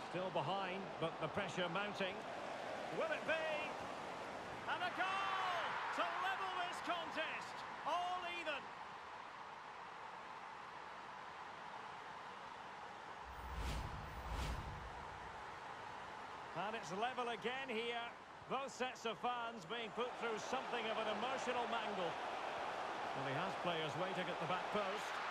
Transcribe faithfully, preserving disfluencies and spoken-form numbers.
Still behind, but the pressure mounting. Will it be? And a goal to level this contest. All even. And it's level again here. Both sets of fans being put through something of an emotional mangle. Well, he has players waiting at the back post.